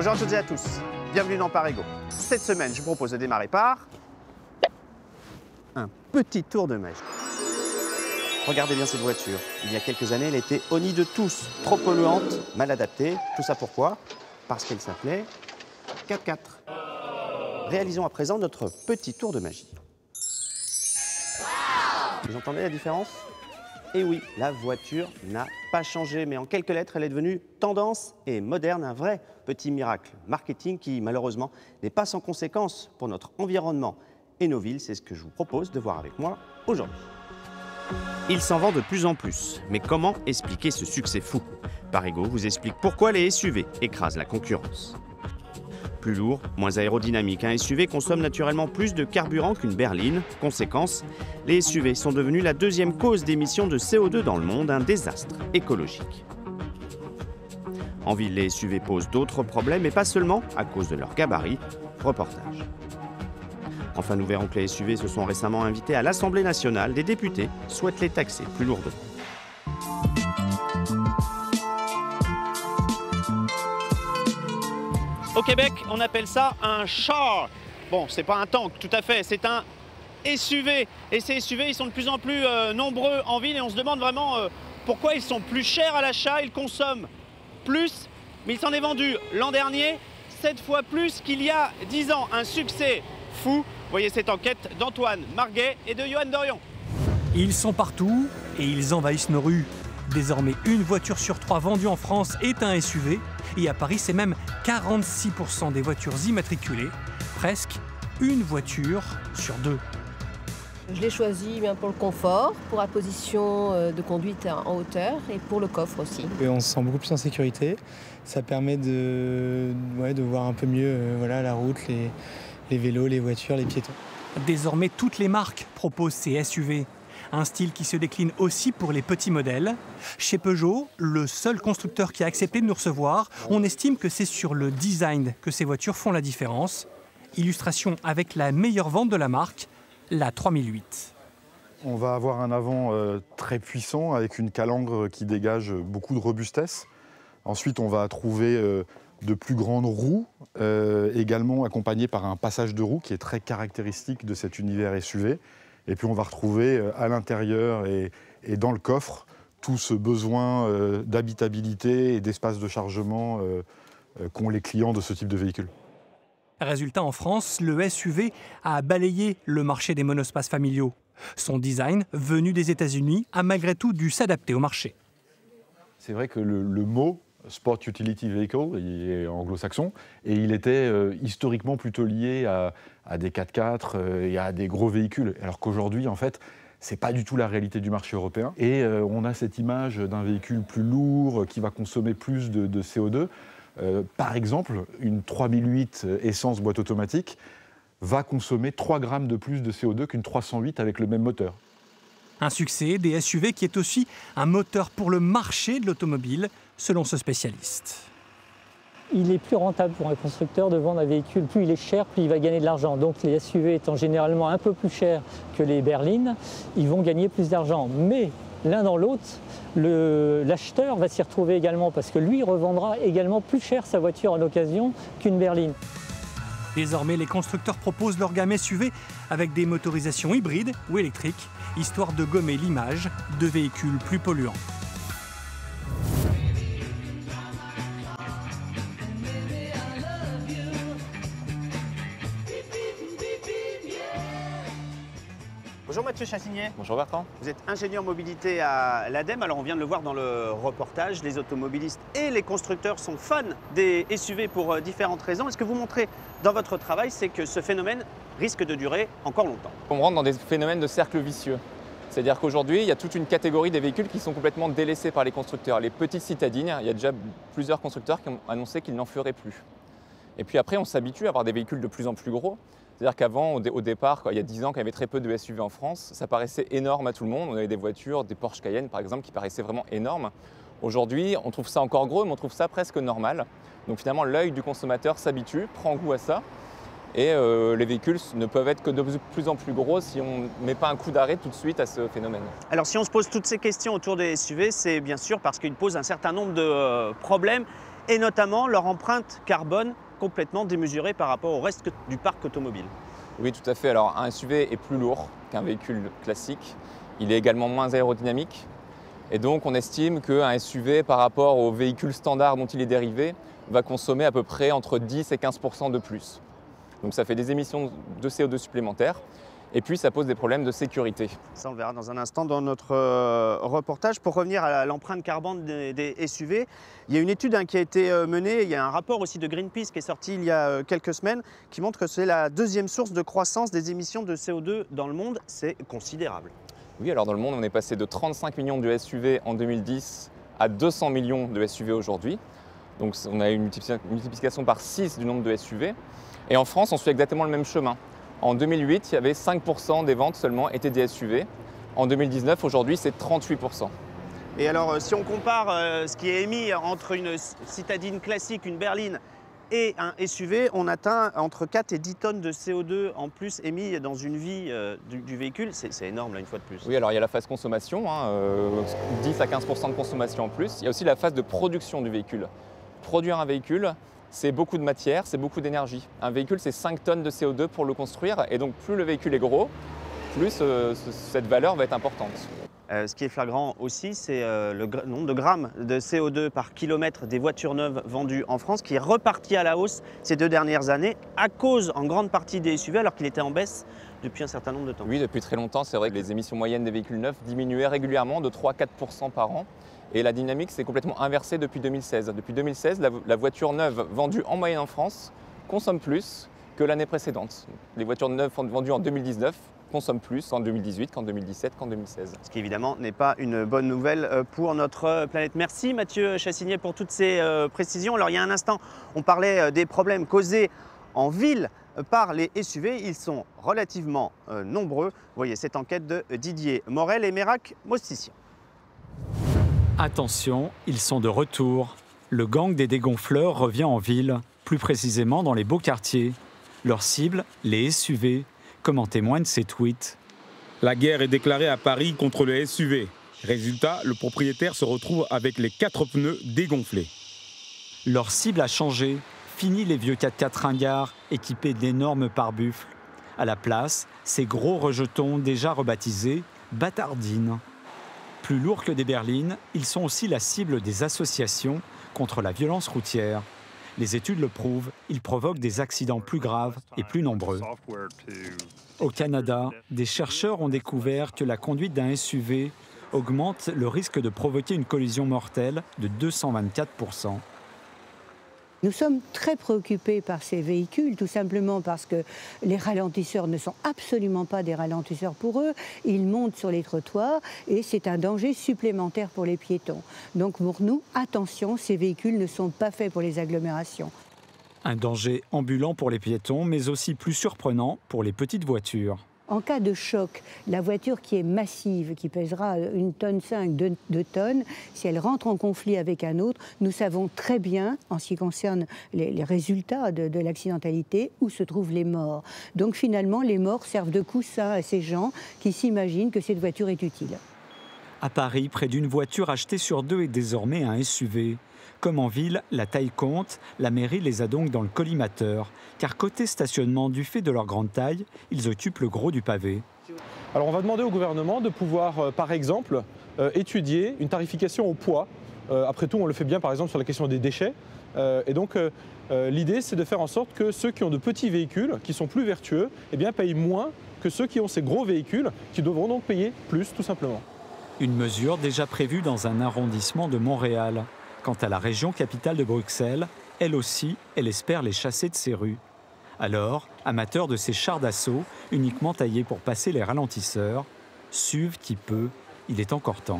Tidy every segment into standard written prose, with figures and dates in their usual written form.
Bonjour à toutes et à tous, bienvenue dans Parego. Cette semaine, je vous propose de démarrer par un petit tour de magie. Regardez bien cette voiture. Il y a quelques années, elle était honnie de tous. Trop polluante, mal adaptée. Tout ça pourquoi? Parce qu'elle s'appelait 4x4. Réalisons à présent notre petit tour de magie. Vous entendez la différence? Et oui, la voiture n'a pas changé, mais en quelques lettres, elle est devenue tendance et moderne, un vrai petit miracle marketing qui, malheureusement, n'est pas sans conséquences pour notre environnement et nos villes. C'est ce que je vous propose de voir avec moi aujourd'hui. Il s'en vend de plus en plus, mais comment expliquer ce succès fou? Parego vous explique pourquoi les SUV écrasent la concurrence. Plus lourd, moins aérodynamique, un SUV consomme naturellement plus de carburant qu'une berline. Conséquence, les SUV sont devenus la deuxième cause d'émissions de CO2 dans le monde, un désastre écologique. En ville, les SUV posent d'autres problèmes, et pas seulement à cause de leur gabarit. Reportage. Enfin, nous verrons que les SUV se sont récemment invités à l'Assemblée nationale. Des députés souhaitent les taxer plus lourdement. Au Québec, on appelle ça un char. Bon, c'est pas un tank, tout à fait, c'est un SUV. Et ces SUV, ils sont de plus en plus nombreux en ville et on se demande vraiment pourquoi ils sont plus chers à l'achat. Ils consomment plus, mais il s'en est vendu l'an dernier 7 fois plus qu'il y a 10 ans. Un succès fou. Voyez cette enquête d'Antoine Marguet et de Johan Dorion. Ils sont partout et ils envahissent nos rues. Désormais, une voiture sur 3 vendue en France est un SUV. Et à Paris, c'est même 46% des voitures immatriculées. Presque une voiture sur 2. Je l'ai choisi bien pour le confort, pour la position de conduite en hauteur et pour le coffre aussi. Et on se sent beaucoup plus en sécurité. Ça permet de voir un peu mieux la route, les vélos, les voitures, les piétons. Désormais, toutes les marques proposent ces SUV. Un style qui se décline aussi pour les petits modèles. Chez Peugeot, le seul constructeur qui a accepté de nous recevoir, on estime que c'est sur le design que ces voitures font la différence. Illustration avec la meilleure vente de la marque, la 3008. On va avoir un avant très puissant avec une calandre qui dégage beaucoup de robustesse. Ensuite, on va trouver de plus grandes roues, également accompagnées par un passage de roue qui est très caractéristique de cet univers SUV. Et puis on va retrouver à l'intérieur et dans le coffre tout ce besoin d'habitabilité et d'espace de chargement qu'ont les clients de ce type de véhicule. Résultat, en France, le SUV a balayé le marché des monospaces familiaux. Son design, venu des États-Unis, a malgré tout dû s'adapter au marché. C'est vrai que le mot Sport Utility Vehicle, il est anglo-saxon, et il était historiquement plutôt lié à des 4x4 et à des gros véhicules. Alors qu'aujourd'hui, en fait, c'est pas du tout la réalité du marché européen. Et on a cette image d'un véhicule plus lourd, qui va consommer plus de CO2. Par exemple, une 3008 essence boîte automatique va consommer 3 grammes de plus de CO2 qu'une 308 avec le même moteur. Un succès des SUV qui est aussi un moteur pour le marché de l'automobile, selon ce spécialiste. Il est plus rentable pour un constructeur de vendre un véhicule. Plus il est cher, plus il va gagner de l'argent. Donc les SUV étant généralement un peu plus chers que les berlines, ils vont gagner plus d'argent. Mais l'un dans l'autre, l'acheteur va s'y retrouver également parce que lui revendra également plus cher sa voiture en occasion qu'une berline. Désormais, les constructeurs proposent leur gamme SUV avec des motorisations hybrides ou électriques, histoire de gommer l'image de véhicules plus polluants. Bonjour Mathieu Chassignet. Bonjour Bertrand. Vous êtes ingénieur mobilité à l'ADEME. Alors on vient de le voir dans le reportage, les automobilistes et les constructeurs sont fans des SUV pour différentes raisons. Et ce que vous montrez dans votre travail, c'est que ce phénomène risque de durer encore longtemps. On rentre dans des phénomènes de cercle vicieux. C'est-à-dire qu'aujourd'hui, il y a toute une catégorie des véhicules qui sont complètement délaissés par les constructeurs. Les petites citadines, il y a déjà plusieurs constructeurs qui ont annoncé qu'ils n'en feraient plus. Et puis après, on s'habitue à avoir des véhicules de plus en plus gros. C'est-à-dire qu'avant, au départ, il y a 10 ans, quand il y avait très peu de SUV en France, ça paraissait énorme à tout le monde. On avait des voitures, des Porsche Cayenne par exemple, qui paraissaient vraiment énormes. Aujourd'hui, on trouve ça encore gros, mais on trouve ça presque normal. Donc finalement, l'œil du consommateur s'habitue, prend goût à ça. Et les véhicules ne peuvent être que de plus en plus gros si on ne met pas un coup d'arrêt tout de suite à ce phénomène. Alors si on se pose toutes ces questions autour des SUV, c'est bien sûr parce qu'ils posent un certain nombre de problèmes et notamment leur empreinte carbone complètement démesurée par rapport au reste du parc automobile. Oui, tout à fait. Alors, un SUV est plus lourd qu'un véhicule classique. Il est également moins aérodynamique. Et donc, on estime qu'un SUV, par rapport au véhicule standard dont il est dérivé, va consommer à peu près entre 10 et 15% de plus. Donc, ça fait des émissions de CO2 supplémentaires. Et puis, ça pose des problèmes de sécurité. Ça, on le verra dans un instant dans notre reportage. Pour revenir à l'empreinte carbone des SUV, il y a une étude qui a été menée, il y a un rapport aussi de Greenpeace qui est sorti il y a quelques semaines, qui montre que c'est la deuxième source de croissance des émissions de CO2 dans le monde. C'est considérable. Oui, alors dans le monde, on est passé de 35 millions de SUV en 2010 à 200 millions de SUV aujourd'hui. Donc on a une multiplication par 6 du nombre de SUV. Et en France, on suit exactement le même chemin. En 2008, il y avait 5% des ventes seulement étaient des SUV. En 2019, aujourd'hui, c'est 38%. Et alors, si on compare ce qui est émis entre une citadine classique, une berline, et un SUV, on atteint entre 4 et 10 tonnes de CO2 en plus émis dans une vie du véhicule. C'est énorme, là, une fois de plus. Oui, alors il y a la phase consommation, 10 à 15% de consommation en plus. Il y a aussi la phase de production du véhicule. Produire un véhicule, c'est beaucoup de matière, c'est beaucoup d'énergie. Un véhicule, c'est 5 tonnes de CO2 pour le construire. Et donc, plus le véhicule est gros, plus cette valeur va être importante. Ce qui est flagrant aussi, c'est le nombre de grammes de CO2 par kilomètre des voitures neuves vendues en France, qui est reparti à la hausse ces 2 dernières années, à cause en grande partie des SUV, alors qu'il était en baisse depuis un certain nombre de temps. Oui, depuis très longtemps, c'est vrai que les émissions moyennes des véhicules neufs diminuaient régulièrement de 3 à 4% par an. Et la dynamique s'est complètement inversée depuis 2016. Depuis 2016, la voiture neuve vendue en moyenne en France consomme plus que l'année précédente. Les voitures neuves vendues en 2019 consomment plus en 2018 qu'en 2017 qu'en 2016. Ce qui évidemment n'est pas une bonne nouvelle pour notre planète. Merci Mathieu Chassignet pour toutes ces précisions. Alors il y a un instant, on parlait des problèmes causés en ville par les SUV. Ils sont relativement nombreux. Vous voyez cette enquête de Didier Morel et Mérac Mostissian. Attention, ils sont de retour. Le gang des dégonfleurs revient en ville, plus précisément dans les beaux quartiers. Leur cible, les SUV, comme en témoignent ces tweets. La guerre est déclarée à Paris contre le SUV. Résultat, le propriétaire se retrouve avec les 4 pneus dégonflés. Leur cible a changé. Fini les vieux 4x4 ringards équipés d'énormes pare-buffles. À la place, ces gros rejetons déjà rebaptisés bâtardines. Plus lourds que des berlines, ils sont aussi la cible des associations contre la violence routière. Les études le prouvent, ils provoquent des accidents plus graves et plus nombreux. Au Canada, des chercheurs ont découvert que la conduite d'un SUV augmente le risque de provoquer une collision mortelle de 224%. Nous sommes très préoccupés par ces véhicules, tout simplement parce que les ralentisseurs ne sont absolument pas des ralentisseurs pour eux. Ils montent sur les trottoirs et c'est un danger supplémentaire pour les piétons. Donc pour nous, attention, ces véhicules ne sont pas faits pour les agglomérations. Un danger ambulant pour les piétons, mais aussi plus surprenant pour les petites voitures. En cas de choc, la voiture qui est massive, qui pèsera 1,5 tonne, 2 tonnes, si elle rentre en conflit avec un autre, nous savons très bien, en ce qui concerne les résultats de l'accidentalité, où se trouvent les morts. Donc finalement, les morts servent de coussin à ces gens qui s'imaginent que cette voiture est utile. À Paris, près d'une voiture achetée sur 2 est désormais un SUV. Comme en ville, la taille compte, la mairie les a donc dans le collimateur. Car côté stationnement, du fait de leur grande taille, ils occupent le gros du pavé. Alors on va demander au gouvernement de pouvoir, par exemple, étudier une tarification au poids. Après tout, on le fait bien, par exemple, sur la question des déchets. Et donc, l'idée, c'est de faire en sorte que ceux qui ont de petits véhicules, qui sont plus vertueux, eh bien, payent moins que ceux qui ont ces gros véhicules, qui devront donc payer plus, tout simplement. Une mesure déjà prévue dans un arrondissement de Montréal. Quant à la région capitale de Bruxelles, elle aussi, elle espère les chasser de ses rues. Alors, amateurs de ces chars d'assaut, uniquement taillés pour passer les ralentisseurs, suivent qui peut, il est encore temps.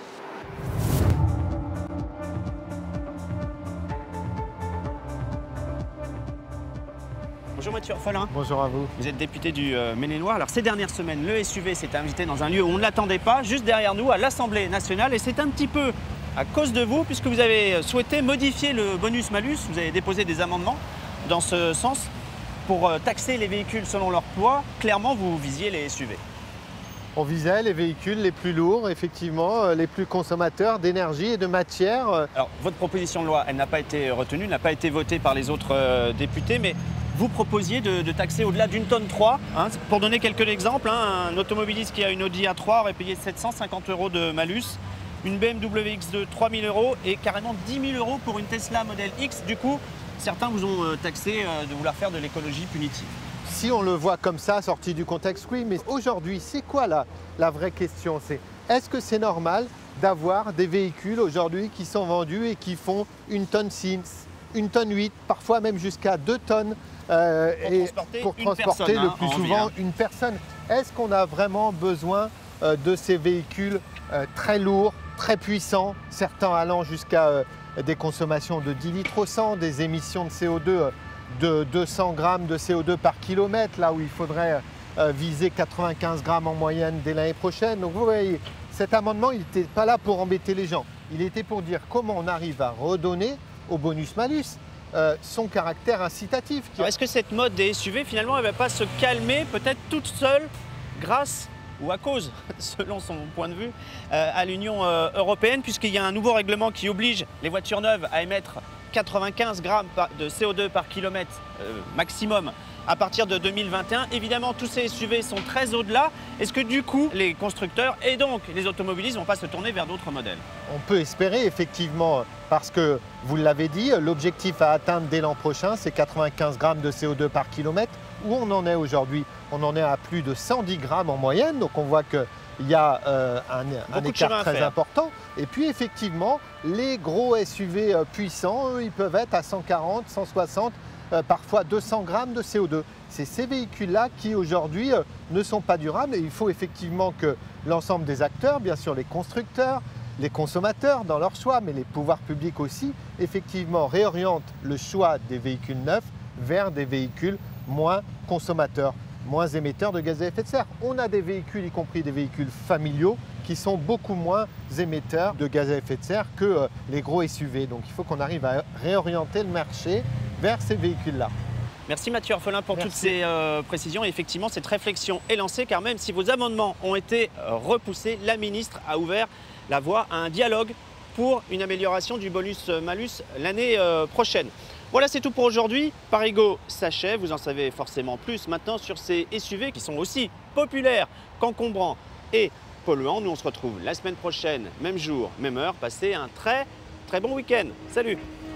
Bonjour Mathieu Orphelin. Bonjour à vous. Vous êtes député du Maine-et-Loire. Alors ces dernières semaines, le SUV s'est invité dans un lieu où on ne l'attendait pas, juste derrière nous, à l'Assemblée nationale. Et c'est un petit peu à cause de vous, puisque vous avez souhaité modifier le bonus-malus. Vous avez déposé des amendements dans ce sens pour taxer les véhicules selon leur poids. Clairement, vous visiez les SUV. On visait les véhicules les plus lourds, effectivement, les plus consommateurs d'énergie et de matière. Alors, votre proposition de loi, elle n'a pas été retenue, n'a pas été votée par les autres députés, mais vous proposiez de taxer au-delà d'une tonne 3. Hein, pour donner quelques exemples, hein, un automobiliste qui a une Audi A3 aurait payé 750 € de malus, une BMW X2 3 000 € et carrément 10 000 € pour une Tesla Model X. Du coup, certains vous ont taxé de vouloir faire de l'écologie punitive. Si on le voit comme ça, sorti du contexte, oui, mais aujourd'hui, c'est quoi la vraie question? C'est est-ce que c'est normal d'avoir des véhicules aujourd'hui qui sont vendus et qui font 1 tonne 6, 1 tonne 8, parfois même jusqu'à 2 tonnes pour transporter le plus souvent une personne? Est-ce qu'on a vraiment besoin de ces véhicules très lourds, très puissants, certains allant jusqu'à des consommations de 10 litres au 100, des émissions de CO2 de 200 grammes de CO2 par kilomètre, là où il faudrait viser 95 grammes en moyenne dès l'année prochaine. Donc vous voyez, cet amendement, il n'était pas là pour embêter les gens. Il était pour dire comment on arrive à redonner au bonus-malus son caractère incitatif. Est-ce que cette mode des SUV, finalement, elle ne va pas se calmer peut-être toute seule grâce ou à cause, selon son point de vue, à l'Union européenne, puisqu'il y a un nouveau règlement qui oblige les voitures neuves à émettre 95 grammes de CO2 par kilomètre maximum à partir de 2021. Évidemment, tous ces SUV sont très au-delà. Est-ce que du coup, les constructeurs et donc les automobilistes ne vont pas se tourner vers d'autres modèles? On peut espérer effectivement, parce que vous l'avez dit, l'objectif à atteindre dès l'an prochain, c'est 95 grammes de CO2 par kilomètre. Où on en est aujourd'hui? On en est à plus de 110 grammes en moyenne, donc on voit qu'il y a un écart très important. Et puis effectivement, les gros SUV puissants, eux, ils peuvent être à 140, 160, parfois 200 grammes de CO2. C'est ces véhicules-là qui aujourd'hui ne sont pas durables et il faut effectivement que l'ensemble des acteurs, bien sûr les constructeurs, les consommateurs dans leur choix, mais les pouvoirs publics aussi, effectivement réorientent le choix des véhicules neufs vers des véhicules moins consommateurs, moins émetteurs de gaz à effet de serre. On a des véhicules, y compris des véhicules familiaux, qui sont beaucoup moins émetteurs de gaz à effet de serre que les gros SUV. Donc il faut qu'on arrive à réorienter le marché vers ces véhicules-là. Merci Mathieu Orphelin pour toutes ces précisions. Et effectivement, cette réflexion est lancée car même si vos amendements ont été repoussés, la ministre a ouvert la voie à un dialogue pour une amélioration du bonus-malus l'année prochaine. Voilà, c'est tout pour aujourd'hui. Parigo s'achève. Vous en savez forcément plus maintenant sur ces SUV qui sont aussi populaires qu'encombrants et polluants. Nous, on se retrouve la semaine prochaine, même jour, même heure. Passez un très bon week-end. Salut!